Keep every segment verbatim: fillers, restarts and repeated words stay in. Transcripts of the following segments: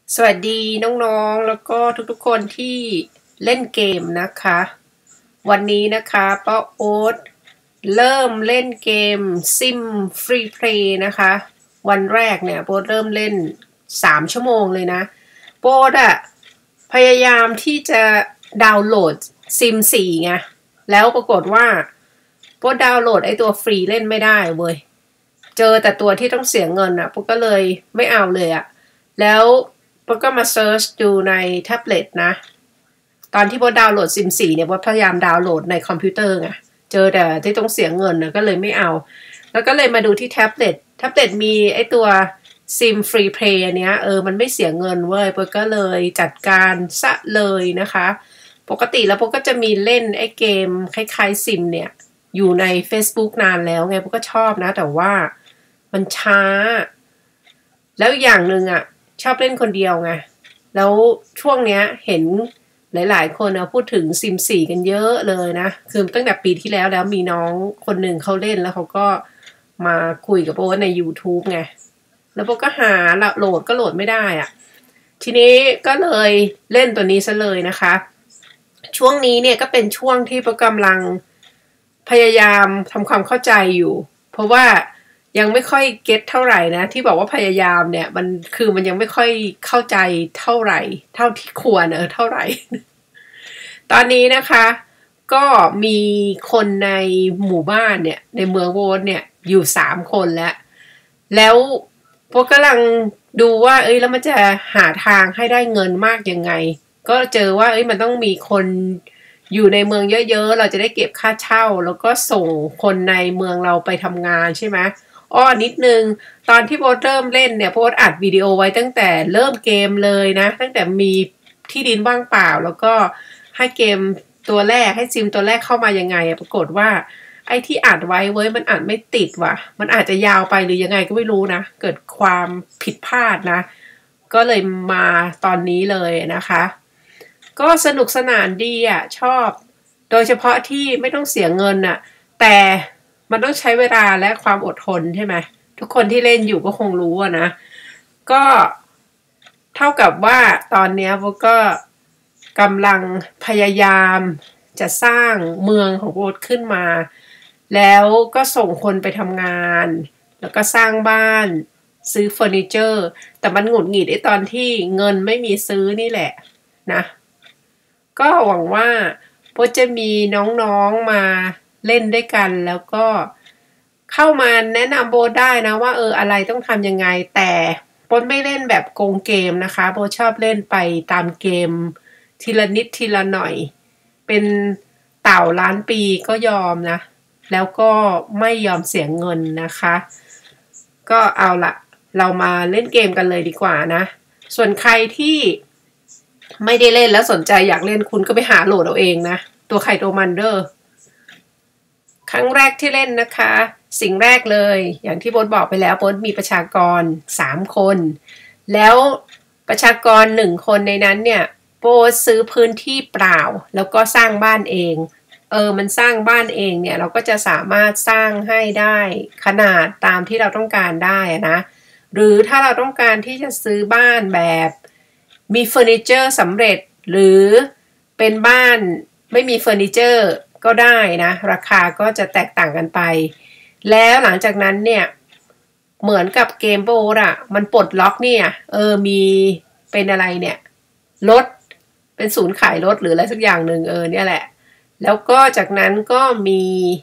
สวัสดีน้องๆแล้วก็ทุกๆคนที่เล่นเกมนะคะวันนี้นะคะป้าโอ๊ตเริ่มเล่นเกมซิมฟรีเพลย์นะคะวันแรกเนี่ยโป๊ตเริ่มเล่นสามชั่วโมงเลยนะโป๊ตอะพยายามที่จะดาวน์โหลดซิมสี่ไงแล้วปรากฏว่าโป๊ตดาวน์โหลดไอตัวฟรีเล่นไม่ได้เว้ยเจอแต่ตัวที่ต้องเสียเงินอะโป๊ตก็เลยไม่เอาเลยอะแล้วโป๊ตก็มาเซิร์ชดูในแท็บเล็ตนะตอนที่โป๊ตดาวน์โหลดซิมสี่เนี่ยโป๊ตพยายามดาวน์โหลดในคอมพิวเตอร์ไงเจอแต่ที่ต้องเสียเงินนะก็เลยไม่เอาแล้วก็เลยมาดูที่แท็บเล็ตแท็บเล็ตมีไอตัวซิมฟรีเพลย์เนี้ยเออมันไม่เสียเงินเว้ยโป๊ตก็เลยจัดการซะเลยนะคะปกติแล้วโป๊ตก็จะมีเล่นไอเกมคล้ายๆซิมเนี่ยอยู่ใน Facebook นานแล้วไงโป๊ตก็ชอบนะแต่ว่ามันช้าแล้วอย่างหนึ่งอ่ะชอบเล่นคนเดียวไงแล้วช่วงเนี้ยเห็นหลายๆคนนะพูดถึงซิมสี่กันเยอะเลยนะคือตั้งแต่ปีที่แล้วแล้วมีน้องคนหนึ่งเขาเล่นแล้วเขาก็มาคุยกับโอ๊ตใน YouTube ไงแล้วโป๊ก็หาโหลดก็โหลดไม่ได้อ่ะทีนี้ก็เลยเล่นตัวนี้ซะเลยนะคะช่วงนี้เนี่ยก็เป็นช่วงที่โป๊กำลังพยายามทำความเข้าใจอยู่เพราะว่ายังไม่ค่อยเก็ตเท่าไหร่นะที่บอกว่าพยายามเนี่ยมันคือมันยังไม่ค่อยเข้าใจเท่าไหร่เท่าที่ควรเออเท่าไหร่ตอนนี้นะคะก็มีคนในหมู่บ้านเนี่ยในเมืองโวลเนี่ยอยู่สามคนแล้วแล้วพวกกำลังดูว่าเอ้ยแล้วมันจะหาทางให้ได้เงินมากยังไงก็เจอว่าเอ้ยมันต้องมีคนอยู่ในเมืองเยอะๆเราจะได้เก็บค่าเช่าแล้วก็ส่งคนในเมืองเราไปทำงานใช่ไหมอ้อนิดนึงตอนที่โพสเริ่มเล่นเนี่ยโพสอัดวิดีโอไว้ตั้งแต่เริ่มเกมเลยนะตั้งแต่มีที่ดินว่างเปล่าแล้วก็ให้เกมตัวแรกให้ซิมตัวแรกเข้ามายังไงปรากฏว่าไอ้ที่อัดไว้เว้ยมันอัดไม่ติดว่ะมันอาจจะยาวไปหรือยังไงก็ไม่รู้นะเกิดความผิดพลาดนะก็เลยมาตอนนี้เลยนะคะก็สนุกสนานดีอ่ะชอบโดยเฉพาะที่ไม่ต้องเสียเงินอ่ะแต่มันต้องใช้เวลาและความอดทนใช่ไหมทุกคนที่เล่นอยู่ก็คงรู้อะนะก็เท่ากับว่าตอนนี้โบก็กำลังพยายามจะสร้างเมืองของโบขึ้นมาแล้วก็ส่งคนไปทำงานแล้วก็สร้างบ้านซื้อเฟอร์นิเจอร์แต่มันหงุดหงิดไอ้ตอนที่เงินไม่มีซื้อนี่แหละนะก็หวังว่าโบจะมีน้องๆมาเล่นด้วยกันแล้วก็เข้ามาแนะนำโบได้นะว่าเอออะไรต้องทำยังไงแต่โบไม่เล่นแบบโกงเกมนะคะโบชอบเล่นไปตามเกมทีละนิดทีละหน่อยเป็นเต่าล้านปีก็ยอมนะแล้วก็ไม่ยอมเสียเงินนะคะก็เอาละเรามาเล่นเกมกันเลยดีกว่านะส่วนใครที่ไม่ได้เล่นแล้วสนใจอยากเล่นคุณก็ไปหาโหลดเอาเองนะตัวใครตัวมันเด้อครั้งแรกที่เล่นนะคะสิ่งแรกเลยอย่างที่โบ๊ทบอกไปแล้วโบ๊ทมีประชากรสามคนแล้วประชากรหนึ่งคนในนั้นเนี่ยโบ๊ทซื้อพื้นที่เปล่าแล้วก็สร้างบ้านเองเออมันสร้างบ้านเองเนี่ยเราก็จะสามารถสร้างให้ได้ขนาดตามที่เราต้องการได้นะหรือถ้าเราต้องการที่จะซื้อบ้านแบบมีเฟอร์นิเจอร์สำเร็จหรือเป็นบ้านไม่มีเฟอร์นิเจอร์ก็ได้นะราคาก็จะแตกต่างกันไปแล้วหลังจากนั้นเนี่ยเหมือนกับเกมโบร์อะมันปลดล็อกเนี่ยเออมีเป็นอะไรเนี่ยรถเป็นศูนย์ขายรถหรืออะไรสักอย่างหนึ่งเออเนี่ยแหละแล้วก็จากนั้นก็มี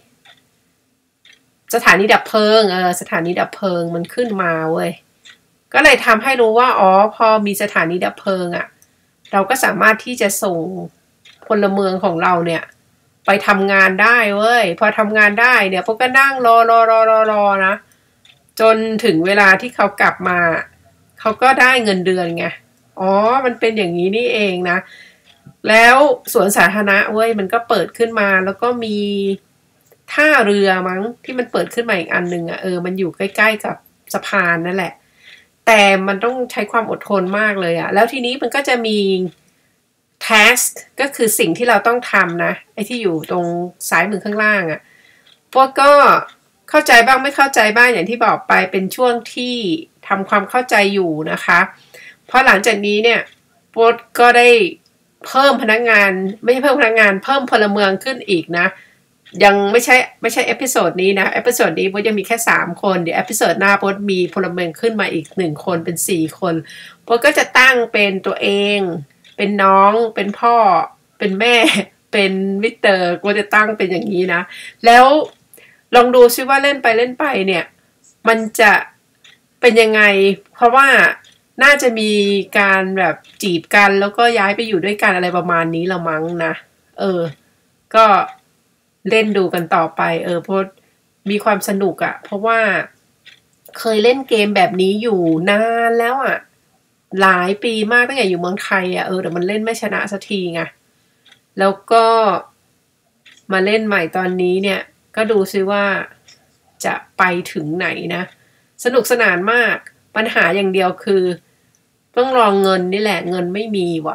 สถานีดับเพลิงเออสถานีดับเพลิงมันขึ้นมาเว้ยก็เลยทำให้รู้ว่าอ๋อพอมีสถานีดับเพลิงอะเราก็สามารถที่จะส่งพลเมืองของเราเนี่ยไปทำงานได้เว้ยพอทำงานได้เนี่ยพวกก็นั่งรอรอรอรอรอนะจนถึงเวลาที่เขากลับมาเขาก็ได้เงินเดือนไงอ๋อมันเป็นอย่างนี้นี่เองนะแล้วสวนสาธารณะเว้ยมันก็เปิดขึ้นมาแล้วก็มีท่าเรือมั้งที่มันเปิดขึ้นมาอีกอันหนึ่งอะเออมันอยู่ใกล้ๆกับสะพานนั่นแหละแต่มันต้องใช้ความอดทนมากเลยอะแล้วทีนี้มันก็จะมี task ก็คือสิ่งที่เราต้องทำนะไอ้ที่อยู่ตรงซ้ายมือข้างล่างอะพวกก็เข้าใจบ้างไม่เข้าใจบ้างอย่างที่บอกไปเป็นช่วงที่ทำความเข้าใจอยู่นะคะพเพราะหลังจากนี้เนี่ยโป๊ตก็ได้เพิ่มพนักงานไม่ใช่เพิ่มพนักงานเพิ่มพลเมืองขึ้นอีกนะยังไม่ใช่ไม่ใช่เอพิโซดนี้นะเอพิโซดนี้โป๊ตยังมีแค่สามคนเดี๋ยวเอพิโซดหน้าโป๊ตมีพลเมืองขึ้นมาอีกหนึ่งคนเป็นสี่คนโป๊ตก็จะตั้งเป็นตัวเองเป็นน้องเป็นพ่อเป็นแม่เป็นมิสเตอร์โป๊ตจะตั้งเป็นอย่างนี้นะแล้วลองดูซิว่าเล่นไปเล่นไปเนี่ยมันจะเป็นยังไงเพราะว่าน่าจะมีการแบบจีบกันแล้วก็ย้ายไปอยู่ด้วยกันอะไรประมาณนี้ละมั้งนะเออก็เล่นดูกันต่อไปเออเพราะมีความสนุกอะเพราะว่าเคยเล่นเกมแบบนี้อยู่นานแล้วอะหลายปีมากตั้งแต่อยู่เมืองไทยอะเออแต่มันเล่นไม่ชนะสักทีไงแล้วก็มาเล่นใหม่ตอนนี้เนี่ยก็ดูซิว่าจะไปถึงไหนนะสนุกสนานมากปัญหาอย่างเดียวคือต้องรองเงินนี่แหละเงินไม่มีว่ะ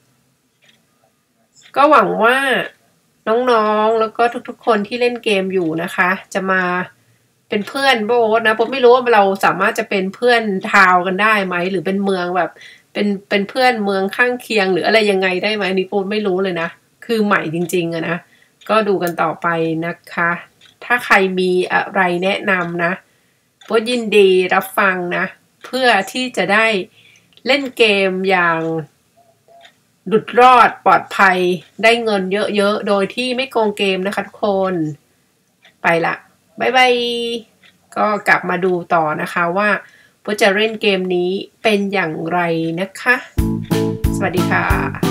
ก็หวังว่าน้องๆแล้วก็ทุกๆคนที่เล่นเกมอยู่นะคะจะมาเป็นเพื่อนโบ๊ทนะผมไม่รู้ว่าเราสามารถจะเป็นเพื่อนทาวกันได้ไหมหรือเป็นเมืองแบบเป็นเป็นเพื่อนเมืองข้างเคียงหรืออะไรยังไงได้ไหมนี่ผมไม่รู้เลยนะคือใหม่จริงๆอะนะก็ดูกันต่อไปนะคะถ้าใครมีอะไรแนะนำนะโบ๊ทยินดีรับฟังนะเพื่อที่จะได้เล่นเกมอย่างหลุดรอดปลอดภัยได้เงินเยอะๆโดยที่ไม่โกงเกมนะคะทุกคนไปละบ๊ายบายก็กลับมาดูต่อนะคะว่าโป๊ตจะเล่นเกมนี้เป็นอย่างไรนะคะสวัสดีค่ะ